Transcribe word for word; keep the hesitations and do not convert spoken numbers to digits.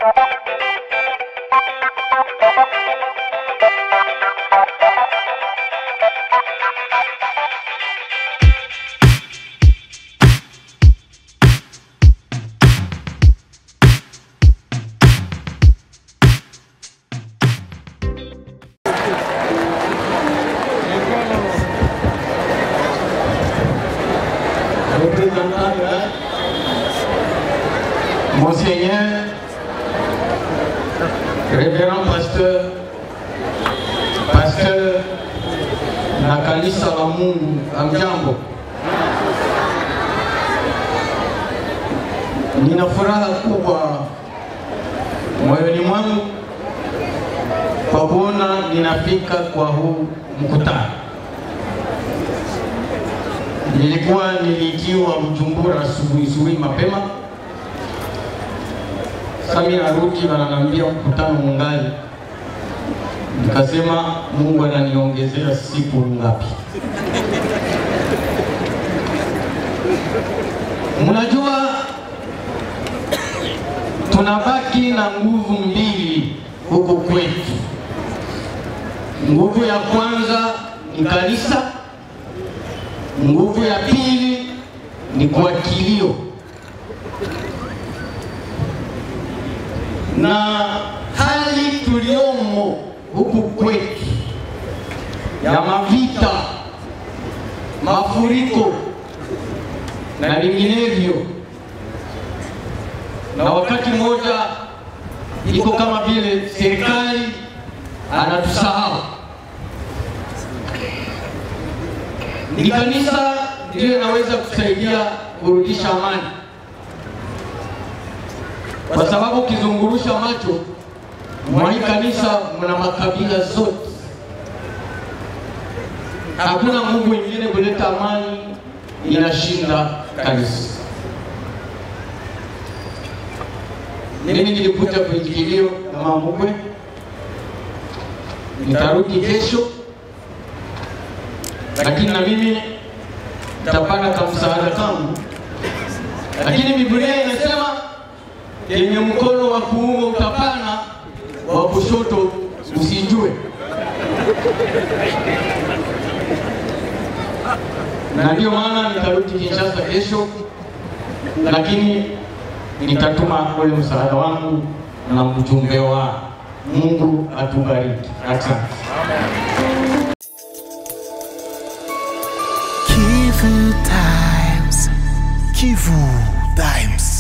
Monseigneur, révérend pasteur, pasteur na kanisa la Mungu, amjambo. Nina furaha kubwa moyoni mwangu kwa kuona ninafika kwa huu mkutano. Nilikuwa nilikiwa Bujumbura asubuhi asubuhi mapema. Sami narudi wananiambia mkutano mungali. Nikasema Mungu ananiongezea siku ngapi. Mnajua tunabaki na nguvu mbili huko kwetu. Nguvu ya kwanza ni kanisa. Nguvu ya pili ni kwa kilio. Na hali tuliomo huku kwetu ya mavita, mafuriko na vinginevyo, na wakati mmoja iko kama vile serikali anatusahau. Ni kanisa ndiyo inaweza kusaidia kurudisha amani. Kwa sababu ukizungurusha macho mwa hii kanisa mna makabila zote. Hakuna Mungu mwingine kuleta amani inashinda kanisa. Mimi nilikuja kuingilio kama Mungu. Nitarudi kesho. Lakini na mimi nitapata kama msaada kangu. Lakini Biblia inasema yenye mkono wa kuume utapana, wa kushoto usijue. Na ndio maana nitarudi Kinshasa kesho, lakini nitatuma ule msaada wangu na mjumbe wa Mungu atubariki. Asante. Kivu Times. Kivu Times.